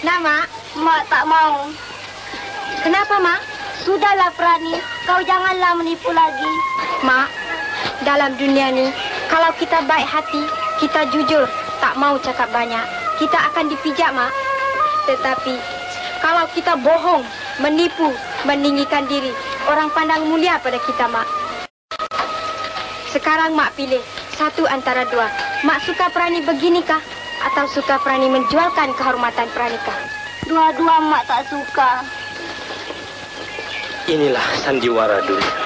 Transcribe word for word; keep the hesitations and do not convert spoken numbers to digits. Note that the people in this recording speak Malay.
Nah, Mak. Mak tak mau. Kenapa, Mak? Sudahlah, Prani. Kau janganlah menipu lagi. Mak, dalam dunia ni, kalau kita baik hati, kita jujur, tak mau cakap banyak, kita akan dipijak, Mak. Tetapi, kalau kita bohong, menipu, meninggikan diri, orang pandang mulia pada kita, Mak. Sekarang Mak pilih satu antara dua. Mak suka Prani beginikah? Atau suka Prani menjualkan kehormatan Pranikah? Dua-dua Mak tak suka. Inilah sandiwara dunia.